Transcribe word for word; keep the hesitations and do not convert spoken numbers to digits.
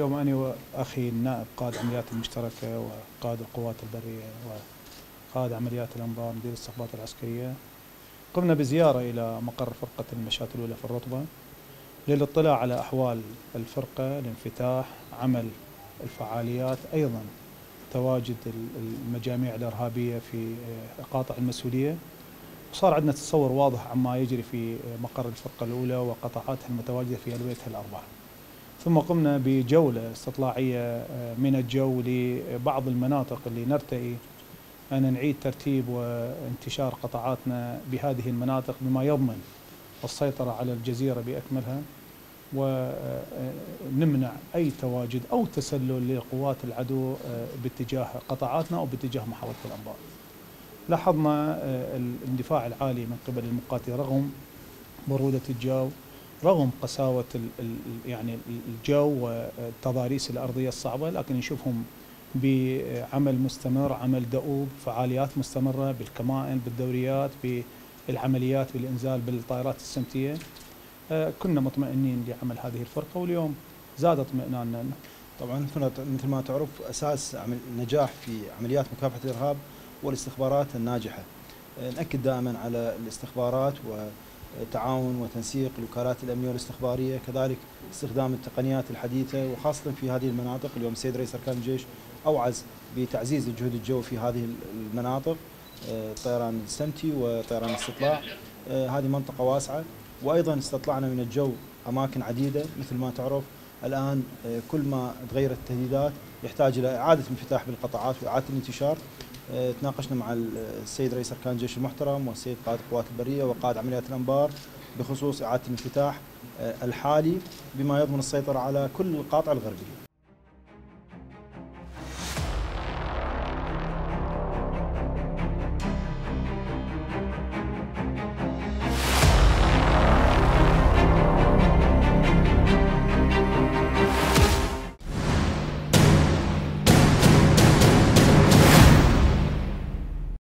اليوم أنا وأخي النائب قائد عمليات المشتركة وقائد القوات البرية وقائد عمليات الأنبار مدير الاستخبارات العسكرية قمنا بزيارة إلى مقر فرقة المشاة الأولى في الرطبة للاطلاع على أحوال الفرقة، الانفتاح، عمل الفعاليات، أيضا تواجد المجاميع الإرهابية في قاطع المسؤولية. وصار عندنا تصور واضح عما يجري في مقر الفرقة الأولى وقطاعاتها المتواجدة في ألويتها الأربعة. ثم قمنا بجولة استطلاعية من الجو لبعض المناطق اللي نرتئي أن نعيد ترتيب وانتشار قطاعاتنا بهذه المناطق بما يضمن السيطرة على الجزيرة بأكملها ونمنع أي تواجد أو تسلل لقوات العدو باتجاه قطاعاتنا أو باتجاه محافظة الأنبار. لاحظنا الاندفاع العالي من قبل المقاتلين رغم برودة الجو، رغم قساوة يعني الجو والتضاريس الأرضية الصعبة، لكن نشوفهم بعمل مستمر، عمل دؤوب، فعاليات مستمرة بالكمائن، بالدوريات، بالعمليات، بالإنزال بالطائرات السمتية. كنا مطمئنين لعمل هذه الفرقة واليوم زاد اطمئناننا. طبعا مثل ما تعرف أساس النجاح في عمليات مكافحة الإرهاب والاستخبارات الناجحة. نأكد دائما على الاستخبارات وتعاون وتنسيق الوكالات الأمنية والاستخبارية، كذلك استخدام التقنيات الحديثة وخاصة في هذه المناطق. اليوم السيد رئيس أركان الجيش أوعز بتعزيز الجهود الجوي في هذه المناطق، الطيران السمتي وطيران الاستطلاع. هذه منطقة واسعة، وأيضا استطلعنا من الجو أماكن عديدة. مثل ما تعرف الآن كل ما تغيرت التهديدات يحتاج إلى إعادة انفتاح بالقطاعات وإعادة الانتشار. تناقشنا مع السيد رئيس أركان الجيش المحترم والسيد قائد القوات البرية وقائد عمليات الأنبار بخصوص إعادة الانفتاح الحالي بما يضمن السيطرة على كل القاطع الغربية.